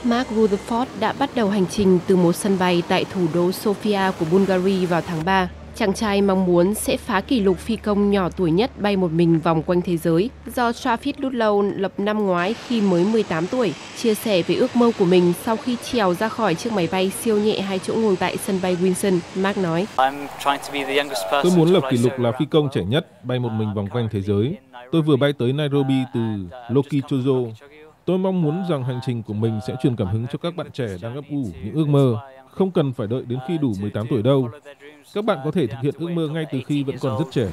Mark Rutherford đã bắt đầu hành trình từ một sân bay tại thủ đô Sofia của Bulgaria vào tháng 3. Chàng trai mong muốn sẽ phá kỷ lục phi công nhỏ tuổi nhất bay một mình vòng quanh thế giới do Travis Ludlow lập năm ngoái khi mới 18 tuổi. Chia sẻ về ước mơ của mình sau khi trèo ra khỏi chiếc máy bay siêu nhẹ 2 chỗ ngồi tại sân bay Winson, Mark nói: Tôi muốn lập kỷ lục là phi công trẻ nhất bay một mình vòng quanh thế giới. Tôi vừa bay tới Nairobi từ Lokichozo. Tôi mong muốn rằng hành trình của mình sẽ truyền cảm hứng cho các bạn trẻ đang ấp ủ những ước mơ. Không cần phải đợi đến khi đủ 18 tuổi đâu. Các bạn có thể thực hiện ước mơ ngay từ khi vẫn còn rất trẻ.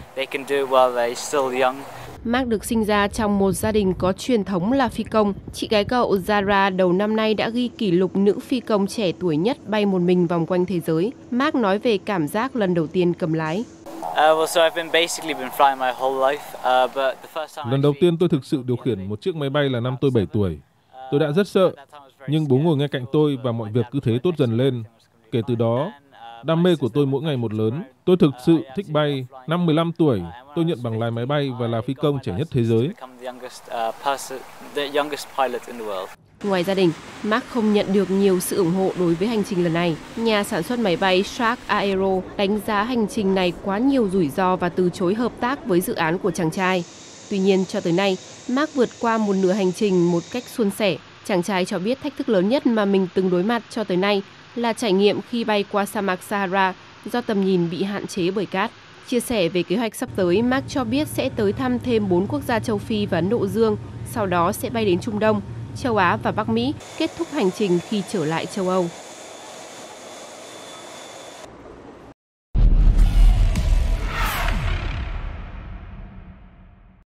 Mark được sinh ra trong một gia đình có truyền thống là phi công. Chị gái cậu Zara đầu năm nay đã ghi kỷ lục nữ phi công trẻ tuổi nhất bay một mình vòng quanh thế giới. Mark nói về cảm giác lần đầu tiên cầm lái. Lần đầu tiên tôi thực sự điều khiển một chiếc máy bay là năm tôi 7 tuổi. Tôi đã rất sợ, nhưng bố ngồi ngay cạnh tôi và mọi việc cứ thế tốt dần lên. Kể từ đó, đam mê của tôi mỗi ngày một lớn. Tôi thực sự thích bay. Năm 15 tuổi, tôi nhận bằng lái máy bay và là phi công trẻ nhất thế giới. Ngoài gia đình, Mark không nhận được nhiều sự ủng hộ đối với hành trình lần này. Nhà sản xuất máy bay Shark Aero đánh giá hành trình này quá nhiều rủi ro và từ chối hợp tác với dự án của chàng trai. Tuy nhiên, cho tới nay, Mark vượt qua một nửa hành trình một cách suôn sẻ. Chàng trai cho biết thách thức lớn nhất mà mình từng đối mặt cho tới nay là trải nghiệm khi bay qua sa mạc Sahara do tầm nhìn bị hạn chế bởi cát. Chia sẻ về kế hoạch sắp tới, Mark cho biết sẽ tới thăm thêm 4 quốc gia châu Phi và Ấn Độ Dương, sau đó sẽ bay đến Trung Đông, châu Á và Bắc Mỹ, kết thúc hành trình khi trở lại châu Âu.